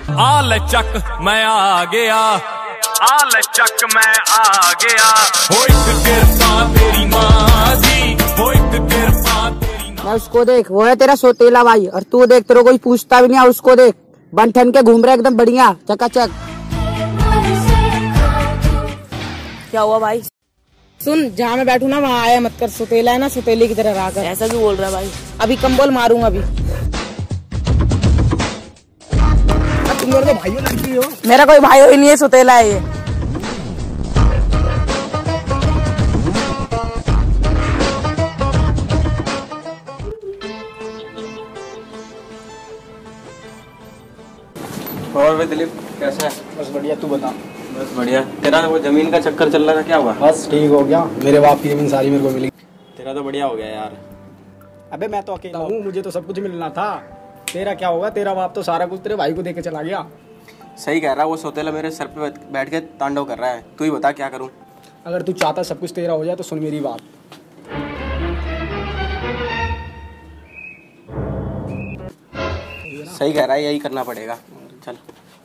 आ लचक मैं आ गया, आ लचक मैं आ गया, हो एक कृपा तेरी माँ दी, हो एक कृपा तेरी माँ। उसको देख, वो है तेरा सोतेला भाई, और तू देख तेरे कोई पूछता भी नहीं है। उसको देख, बन ठन के घूम रहा है एकदम बढ़िया चकाचक। क्या हुआ भाई? सुन, जहाँ मैं बैठू ना वहाँ आया मत कर, सोतेला है ना, सोतेले की तरह रहा कर। ऐसा क्यों बोल रहा है भाई? अभी कंबल मारूंगा अभी। तुम मेरे को भाइयों लगती हो? मेरा कोई भाई ही नहीं है, सोतेला है ये। और भाई दिलीप कैसा है? बस बढ़िया, तू बता। बस बढ़िया। तेरा वो जमीन का चक्कर चल रहा था, क्या हुआ? बस ठीक हो गया, मेरे बाप की जमीन सारी मेरे को मिली। तेरा तो बढ़िया हो गया यार। अबे मैं तो अकेला हूँ, मुझे तो सब कुछ मिलना था। तेरा क्या होगा, तेरा बाप तो सारा कुछ तेरे भाई को देके चला गया। सही कह रहा है, वो सोतेला मेरे सर पे बैठ के तांडव कर रहा है। तू ही बता क्या करूँ? अगर तू चाहता सब कुछ तेरा हो जाए तो सुन मेरी बात। सही कह रहा है, यही करना पड़ेगा। चल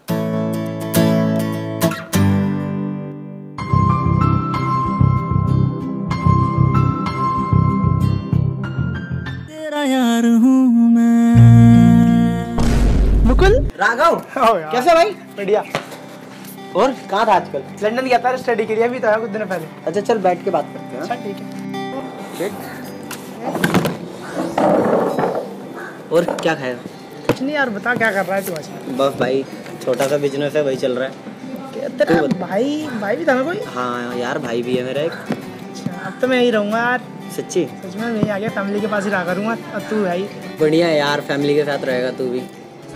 तेरा यार हूँ मैं। मुकुल, राघव कैसा भाई? बढ़िया। और कहाँ था आजकल? लंदन गया था स्टडी के लिए, अभी तो आया कुछ दिन पहले। अच्छा चल, बैठ के बात करते हैं। अच्छा ठीक है। और क्या खाया? कुछ नहीं यार, बता क्या कर रहा है तू आज? बस भाई, छोटा सा बिजनेस है, वही चल रहा है। तेरा भाई भी था ना कोई? हाँ यार, भाई भी है मेरा एक। अच्छा, अब तो मैं यही रहूंगा यार। सच्ची? सच में मैं ही आ गया, फैमिली के पास ही रहा करूंगा। अब तू भाई बढ़िया है यार, फैमिली के साथ रहेगा तू भी।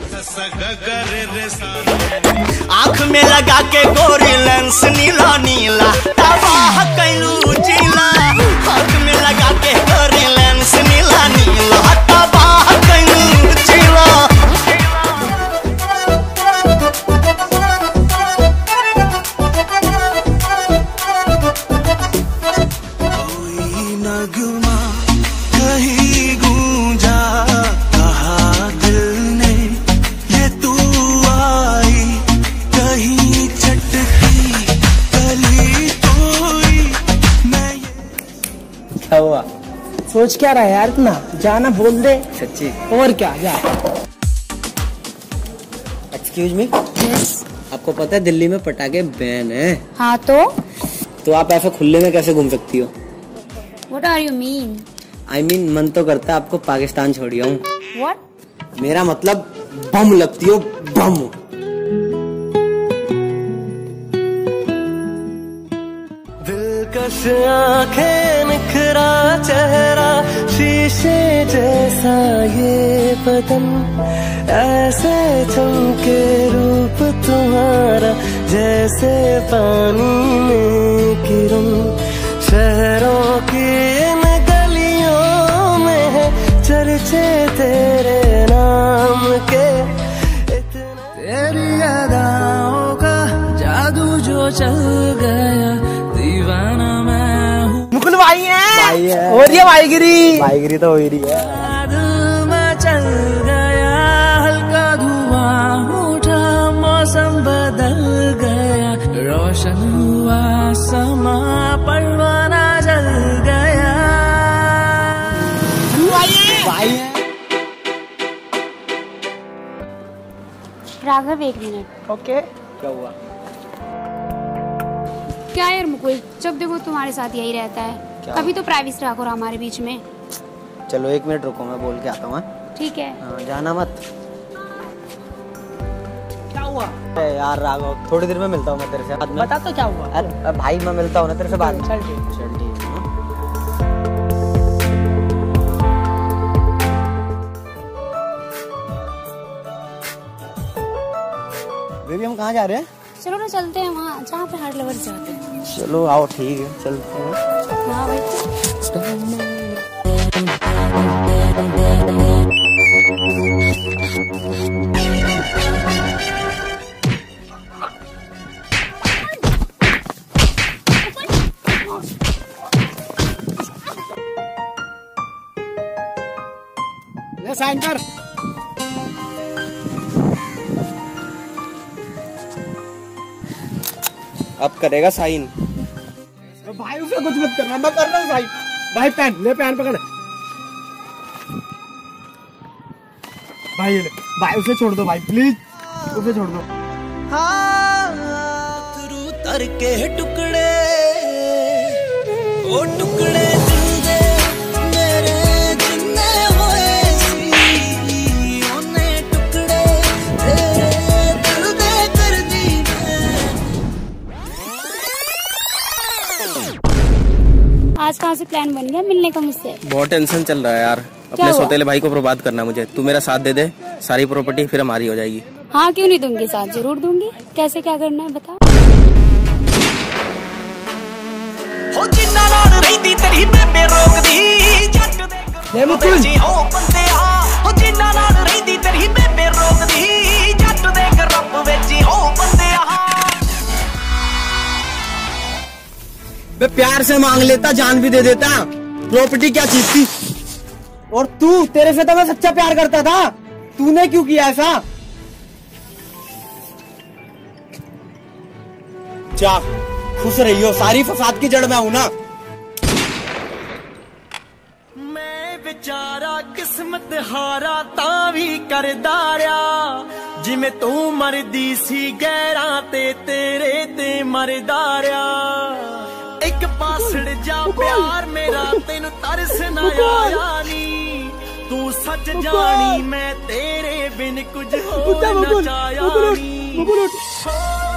आँख में लगा के गोरी लेंस नीला नीला, तबाह कैलू जिला। आँख में लगा के गोरी लेंस नीला नीला, तबाह कैलू जिला। कोई नगमा कहीं गूंजा, कहा दिल ने ये तू आई, कहीं चटकी गली कोई मैं। क्या हुआ? सोच क्या रहा है यार इतना? जाना बोल दे। सच्ची? और क्या, जा। एक्सक्यूज मी, आपको पता है दिल्ली में पटाखे बैन है? हाँ तो आप ऐसे खुले में कैसे घूम सकती हो? What are you mean? I mean, मन तो करता है आपको पाकिस्तान छोड़ आऊं। What? मेरा मतलब बम लगती हो, बम। दिलकश आंखें, निखरा चेहरा, शीशे जैसा ये बदन, ऐसे चमके रूप तुम्हारा जैसे पानी में किरण। शहरों की इन गलियों में है चर्चे तेरे नाम के। तेरी अदाओं का जादू जो चल गया, दीवाना मैं हूँ। मुकुल भाई है। हो रही है भाईगिरी। भाईगिरी तो हो ही रही है। दिल में चल गया, हल्का धुआं उठा, मौसम बदल गया, रोशन हुआ समा, परवाना जल गया। भाई है। राघव, एक मिनट। ओके। क्या हुआ? क्या यार मुकुल, जब देखो तुम्हारे साथ यही रहता है। कभी तो प्राइवेसी रखो हमारे बीच में। चलो 1 मिनट रुको, मैं बोल के आता हूँ। ठीक है। हाँ, जाना मत। क्या हुआ? यार राघव, थोड़ी देर में मिलता हूँ मैं तेरे से बाद में। बता तो क्या हुआ? अरे भाई, मैं मिलता हूँ ना तेरे से बाद में। चल ठीक। चल ठीक है। बेबी, हम कहाँ जा रहे हैं? चलो ना, चलते हैं वहाँ जहाँ पे हर लवर जाते हैं। चलो आओ, ठीक है, चलते हैं। हाँ भाई। ले साइन कर। अब करेगा साइन। भाई उसे कुछ मत करना, मैं कर रहा हूँ भाई। भाई पेन ले, पेन पकड़ भाई, ले भाई, उसे छोड़ दो भाई प्लीज, उसे छोड़ दो। तर के टुकड़े ओ टुकड़े दिल दे मेरे जिन्ने होए सी ओने टुकड़े तेरे दिल दे कर दी आज कहाँ से प्लान बन गया मिलने का मुझसे? बहुत टेंशन चल रहा है यार, अपने सौतेले भाई को बर्बाद करना मुझे। तू मेरा साथ दे दे, सारी प्रॉपर्टी फिर हमारी हो जाएगी। हाँ क्यों नहीं दूंगी साथ, जरूर दूंगी। कैसे क्या करना है बता। हो जिन्ना नाल रहिंदी तेरी बेबे रोकदी जट दे कर जी ओ बंदिया। हो जिन्ना नाल रहिंदी तेरी बेबे रोकदी जट दे कर रब विच ओ बंदिया। बे प्यार से मांग लेता, जान भी दे देता, प्रॉपर्टी क्या चीज थी। और तू, तेरे से तो मैं सच्चा प्यार करता था, तूने क्यों किया ऐसा? जा खुश रही हो, सारी फसाद की जड़ मैं हूं ना। मैं बेचारा किस्मत हारा तावी करदा रहा, जिमें तू मरदी सी गैरां ते तेरे ते मरदा रहा। एक पासड़ जा प्यार मेरा तेन तरस ना आया नी, तू सच जानी मैं तेरे बिन कुछ हो ना चाया नी।